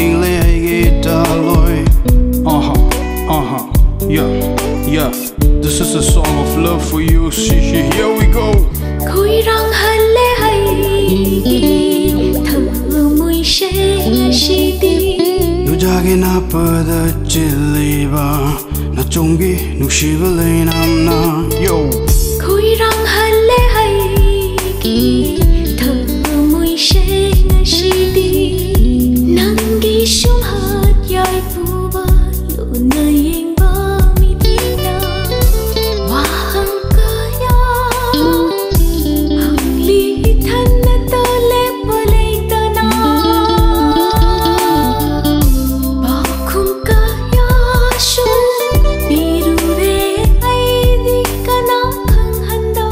winning le ai ge ta loi. Yeah. This is a song of love for you. Here we go. Khối răng hân lê hay thở mùi xe shi đi. Nu jage na pada chili ba na chongi nu shiva le nam na yo. Khối răng hân lê hay thở mùi xe shi đi. Nang gi sum hat yai pu ba lu nơi yên ba mi đi na. Wa hang ca ya hang li thân na ta le pa le ta na. Ba khum ca ya sum biru re ai di ka na khang han da.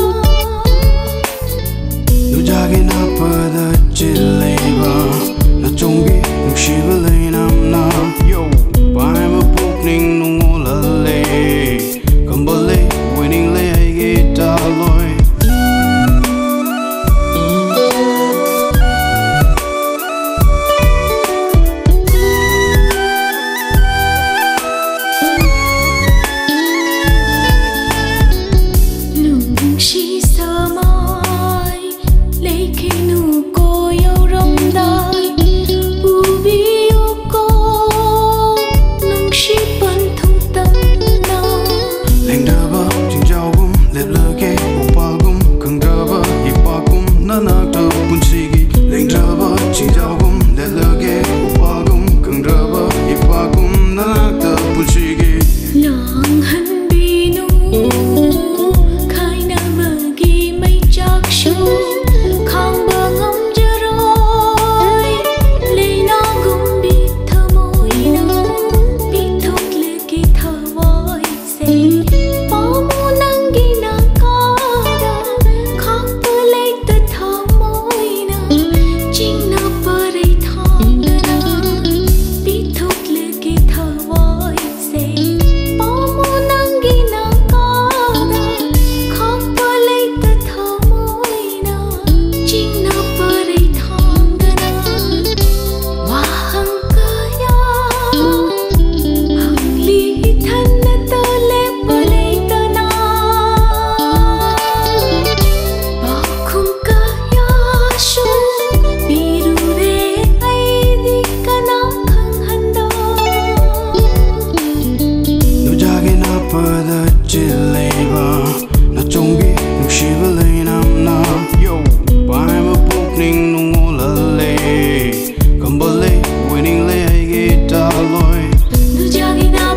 Nu jage na pada chili ba na chongi nu shiva le nam na yo. Pai ma pok ning nu ngola le kambale winning le ai ge ta loi. Nung shi sa mai lấy khi nụ cô yêu rong đai u bi u cô nung shi ban thông tâm na. Leng da ba jing jao gum le le ke opa gum kang da ba ipa gum na na ta bun sigi. Leng da ba jing jao gum le le ke opa gum kang da ba ipa gum na na ta bun sigi. Nàng hân bi nu khai na mơ gi mây chắc shu khang bờ ngâm giờ rồi lấy nó gum bi thơ môi na bi thốt lệ ki thơ voi se bỏ mu nang gi na ca da khang bờ lấy tơ thơ môi na chinh na bờ đầy thong na bi thốt lệ ki thơ voi se bỏ mu nang gi na ca da khang bờ lấy tơ thơ môi na chinh na bờ đầy thong na. Wa hang ca ya hang li thân na tơ le bờ lấy tơ na. Ba khum ca ya sum biru re ai di ka na khang han da. Nu jage na pada chili ba na chongi nu shiva le nam na yo. Pai ma pok ning nu ngola le kambale winning le ai ge ta loi. Nu jagi na